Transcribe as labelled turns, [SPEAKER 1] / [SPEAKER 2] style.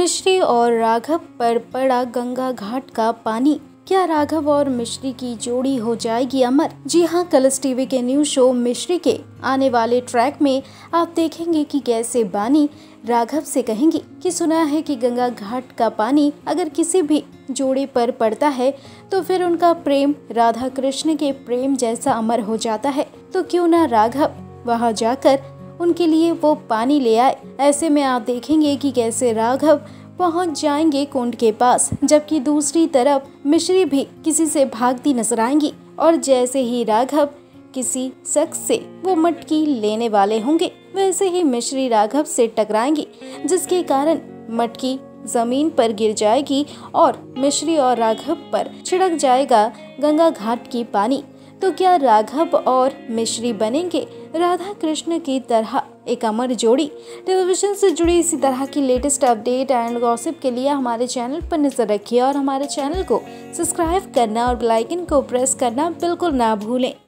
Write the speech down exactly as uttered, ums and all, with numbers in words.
[SPEAKER 1] मिश्री और राघव पर पड़ा गंगा घाट का पानी। क्या राघव और मिश्री की जोड़ी हो जाएगी अमर? जी हाँ, कलर्स टीवी के न्यूज शो मिश्री के आने वाले ट्रैक में आप देखेंगे कि कैसे बानी राघव से कहेंगी कि सुना है कि गंगा घाट का पानी अगर किसी भी जोड़ी पर पड़ता है तो फिर उनका प्रेम राधा कृष्ण के प्रेम जैसा अमर हो जाता है। तो क्यों ना राघव वहां जाकर उनके लिए वो पानी ले आए। ऐसे में आप देखेंगे कि कैसे राघव पहुंच जाएंगे कुंड के पास, जबकि दूसरी तरफ मिश्री भी किसी से भागती नजर आएंगी। और जैसे ही राघव किसी शख्स से वो मटकी लेने वाले होंगे, वैसे ही मिश्री राघव से टकराएंगी, जिसके कारण मटकी जमीन पर गिर जाएगी और मिश्री और राघव पर छिड़क जाएगा गंगा घाट की पानी। तो क्या राघव और मिश्री बनेंगे राधा कृष्ण की तरह एक अमर जोड़ी? टेलीविजन से जुड़ी इसी तरह की लेटेस्ट अपडेट एंड गॉसिप के लिए हमारे चैनल पर नजर रखिए और हमारे चैनल को सब्सक्राइब करना और बेल आइकन को प्रेस करना बिल्कुल ना भूलें।